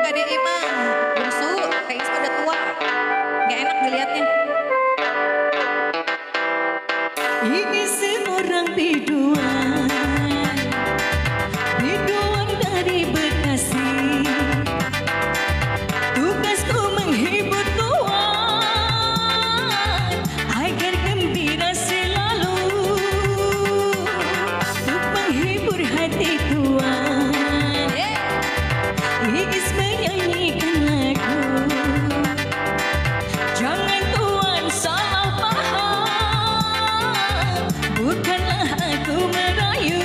juga deh Imam. Busuk, kayak udah tua. Gak enak dilihatnya. Ini seorang biduan, biduan dari Bekasi. Tugasku menghibur tuan agar gembira selalu, untuk menghibur hati tuan. Iis menyanyikan lagu, jangan tuan salah paham, bukanlah aku merayu.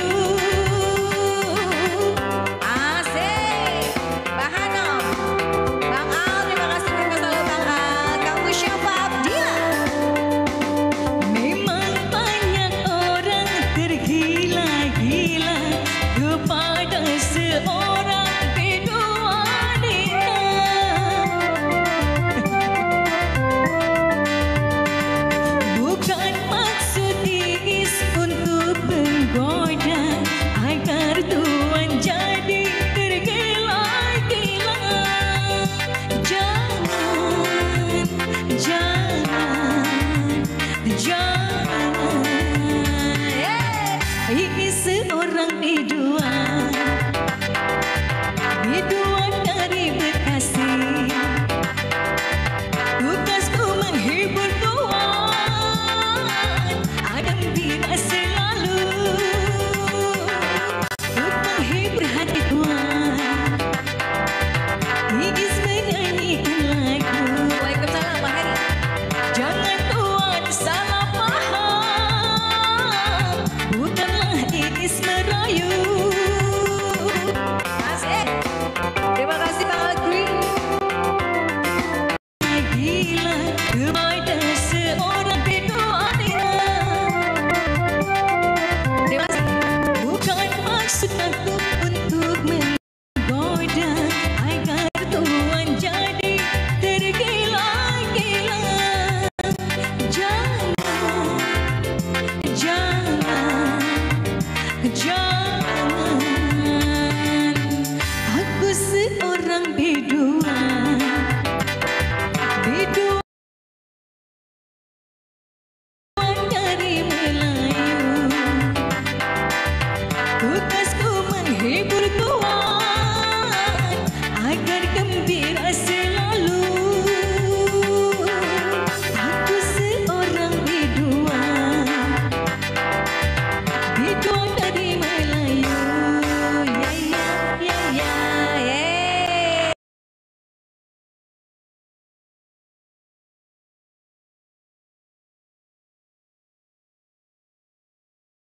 Asik. Bahano. Bang Al, terima kasih selalu Bang Al. Kamu siapa Abdillah? Memang banyak orang tergila-gila kepada seorang biduanita. Bukan maksud Iis untuk menggoda agar tuan jadi tergila-gila. Jangan, jangan. Iis seorang biduan.